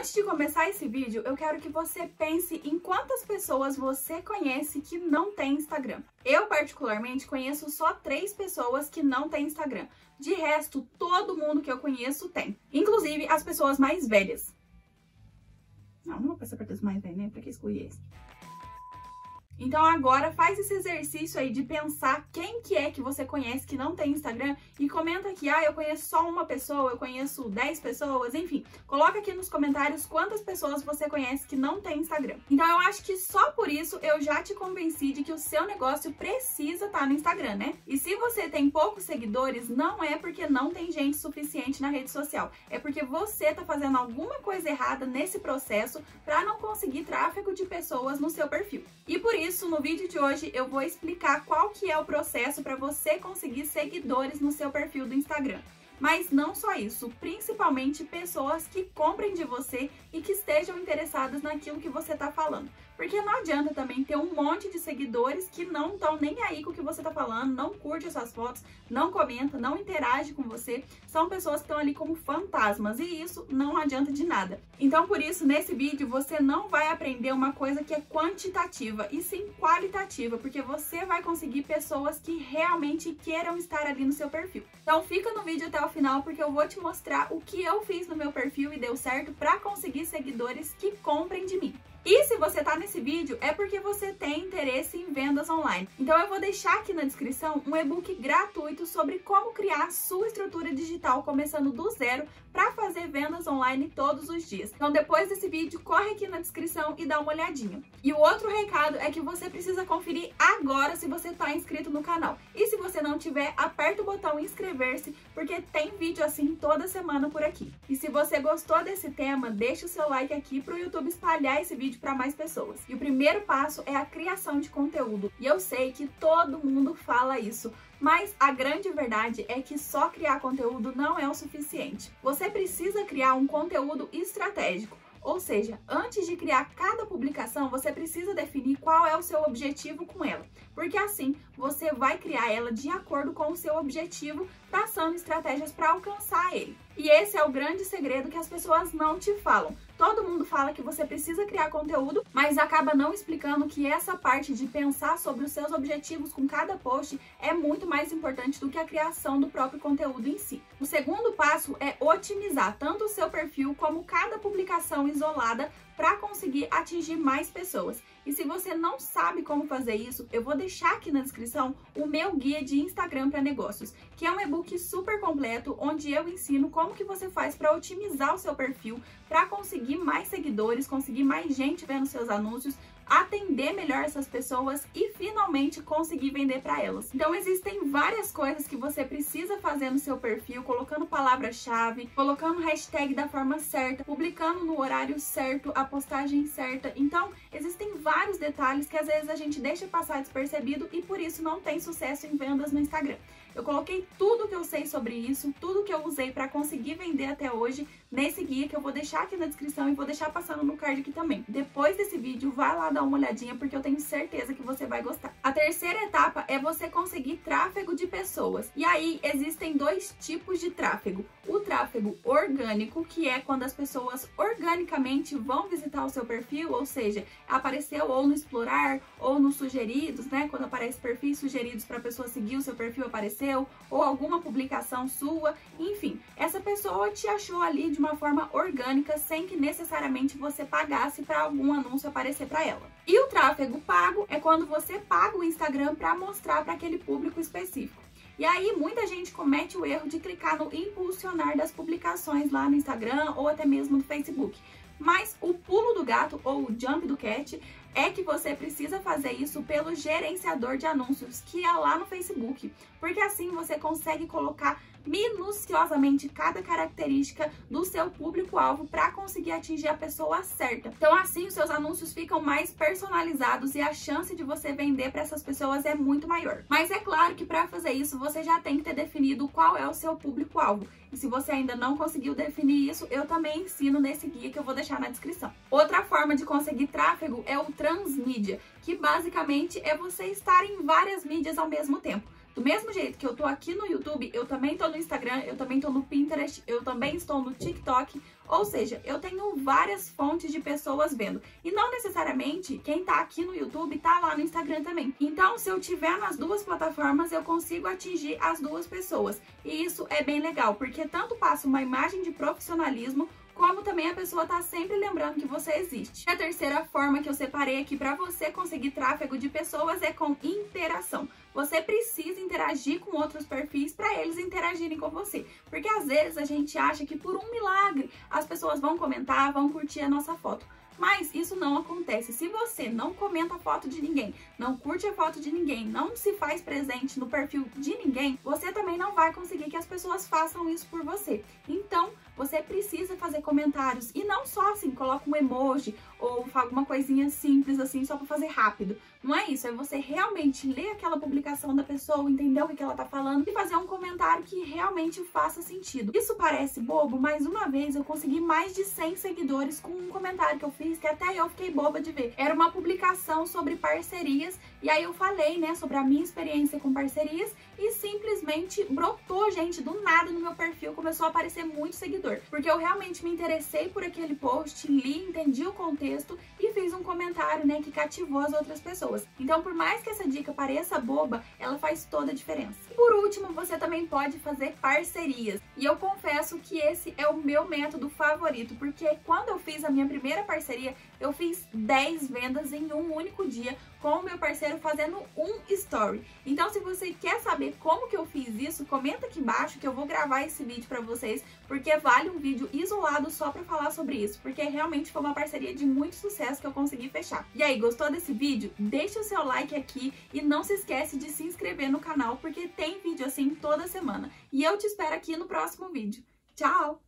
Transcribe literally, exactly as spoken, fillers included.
Antes de começar esse vídeo, eu quero que você pense em quantas pessoas você conhece que não tem Instagram. Eu, particularmente, conheço só três pessoas que não têm Instagram. De resto, todo mundo que eu conheço tem. Inclusive, as pessoas mais velhas. Não, não vou passar para os mais velhos, né? Pra que excluir esse? Então agora faz esse exercício aí de pensar quem que é que você conhece que não tem Instagram e comenta aqui, ah, eu conheço só uma pessoa, eu conheço dez pessoas, enfim. Coloca aqui nos comentários quantas pessoas você conhece que não tem Instagram. Então eu acho que só por isso eu já te convenci de que o seu negócio precisa estar no Instagram, né? E se você tem poucos seguidores, não é porque não tem gente suficiente na rede social, é porque você tá fazendo alguma coisa errada nesse processo para não conseguir tráfego de pessoas no seu perfil. E por isso Isso, no vídeo de hoje eu vou explicar qual que é o processo para você conseguir seguidores no seu perfil do Instagram. Mas não só isso, principalmente pessoas que comprem de você e que estejam interessadas naquilo que você está falando. Porque não adianta também ter um monte de seguidores que não estão nem aí com o que você está falando, não curte as suas fotos, não comenta, não interage com você. São pessoas que estão ali como fantasmas e isso não adianta de nada. Então, por isso, nesse vídeo, você não vai aprender uma coisa que é quantitativa e sim qualitativa, porque você vai conseguir pessoas que realmente queiram estar ali no seu perfil. Então, fica no vídeo até o final, porque eu vou te mostrar o que eu fiz no meu perfil e deu certo para conseguir seguidores que comprem de mim. E se você tá nesse vídeo, é porque você tem interesse em vendas online. Então eu vou deixar aqui na descrição um e-book gratuito sobre como criar sua estrutura digital começando do zero para fazer vendas online todos os dias. Então depois desse vídeo, corre aqui na descrição e dá uma olhadinha. E o outro recado é que você precisa conferir agora se você tá inscrito no canal. E se você não tiver, aperta o botão inscrever-se, porque tem vídeo assim toda semana por aqui. E se você gostou desse tema, deixa o seu like aqui pro YouTube espalhar esse vídeo para mais pessoas. E o primeiro passo é a criação de conteúdo. E eu sei que todo mundo fala isso, mas a grande verdade é que só criar conteúdo não é o suficiente. Você precisa criar um conteúdo estratégico. Ou seja, antes de criar cada publicação, você precisa definir qual é o seu objetivo com ela. Porque assim, você vai criar ela de acordo com o seu objetivo, traçando estratégias para alcançar ele. E esse é o grande segredo que as pessoas não te falam. Todo mundo fala que você precisa criar conteúdo, mas acaba não explicando que essa parte de pensar sobre os seus objetivos com cada post é muito mais importante do que a criação do próprio conteúdo em si. O segundo passo é otimizar tanto o seu perfil como cada publicação isolada para conseguir atingir mais pessoas. E se você não sabe como fazer isso, eu vou deixar aqui na descrição o meu guia de Instagram para negócios, que é um e-book super completo, onde eu ensino como que você faz para otimizar o seu perfil, para conseguir mais seguidores, conseguir mais gente vendo seus anúncios, atender melhor essas pessoas e finalmente conseguir vender para elas. Então existem várias coisas que você precisa fazer no seu perfil, colocando palavra-chave, colocando hashtag da forma certa, publicando no horário certo, a postagem certa. Então existem vários detalhes que às vezes a gente deixa passar despercebido e por isso não tem sucesso em vendas no Instagram. Eu coloquei tudo que eu sei sobre isso, tudo que eu usei para conseguir vender até hoje nesse guia que eu vou deixar aqui na descrição e vou deixar passando no card aqui também. Depois desse vídeo, vai lá dar uma olhadinha porque eu tenho certeza que você vai gostar. A terceira etapa é você conseguir tráfego de pessoas. E aí existem dois tipos de tráfego. O tráfego orgânico, que é quando as pessoas organicamente vão visitar o seu perfil, ou seja, apareceu ou no explorar ou nos sugeridos, né? Quando aparece perfis sugeridos para a pessoa seguir o seu perfil, apareceu, ou alguma publicação sua, enfim, essa pessoa te achou ali de uma forma orgânica, sem que necessariamente você pagasse para algum anúncio aparecer para ela. E o tráfego pago é quando você paga o Instagram para mostrar para aquele público específico. E aí muita gente comete o erro de clicar no impulsionar das publicações lá no Instagram ou até mesmo no Facebook. Mas o pulo do gato ou o jump do cat é que você precisa fazer isso pelo gerenciador de anúncios, que é lá no Facebook, porque assim você consegue colocar minuciosamente cada característica do seu público-alvo para conseguir atingir a pessoa certa. Então assim os seus anúncios ficam mais personalizados e a chance de você vender para essas pessoas é muito maior. Mas é claro que para fazer isso você já tem que ter definido qual é o seu público-alvo. E se você ainda não conseguiu definir isso, eu também ensino nesse guia que eu vou deixar na descrição. Outra forma de conseguir tráfego é o transmídia, que basicamente é você estar em várias mídias ao mesmo tempo. Do mesmo jeito que eu tô aqui no YouTube, eu também tô no Instagram, eu também tô no Pinterest, eu também estou no TikTok. Ou seja, eu tenho várias fontes de pessoas vendo. E não necessariamente quem tá aqui no YouTube tá lá no Instagram também. Então, se eu tiver nas duas plataformas, eu consigo atingir as duas pessoas. E isso é bem legal, porque tanto passa uma imagem de profissionalismo, como também a pessoa tá sempre lembrando que você existe. A terceira forma que eu separei aqui para você conseguir tráfego de pessoas é com interação. Você precisa interagir com outros perfis para eles interagirem com você. Porque às vezes a gente acha que por um milagre as pessoas vão comentar, vão curtir a nossa foto. Mas isso não acontece. Se você não comenta a foto de ninguém, não curte a foto de ninguém, não se faz presente no perfil de ninguém, você também não vai conseguir que as pessoas façam isso por você. Então, você precisa fazer comentários e não só assim, coloca um emoji ou alguma coisinha simples assim, só para fazer rápido. Não é isso, é você realmente ler aquela publicação da pessoa, entender o que ela tá falando e fazer um comentário que realmente faça sentido. Isso parece bobo, mas uma vez eu consegui mais de cem seguidores com um comentário que eu fiz, que até eu fiquei boba de ver. Era uma publicação sobre parcerias, e aí eu falei, né, sobre a minha experiência com parcerias, e simplesmente brotou gente do nada no meu perfil, começou a aparecer muito seguidor, porque eu realmente me interessei por aquele post, li, entendi o contexto e fiz um comentário, né, que cativou as outras pessoas. Então, por mais que essa dica pareça boba, ela faz toda a diferença. E por último, você também pode fazer parcerias. E eu confesso que esse é o meu método favorito, porque quando eu fiz a minha primeira parceria, eu fiz dez vendas em um único dia com o meu parceiro fazendo um story. Então, se você quer saber como que eu fiz isso, comenta aqui embaixo que eu vou gravar esse vídeo pra vocês, porque vale um vídeo isolado só pra falar sobre isso, porque realmente foi uma parceria de muito sucesso que eu consegui fechar. E aí, gostou desse vídeo? Deixa o seu like aqui e não se esquece de se inscrever no canal, porque tem vídeo assim toda semana. E eu te espero aqui no próximo vídeo. Tchau!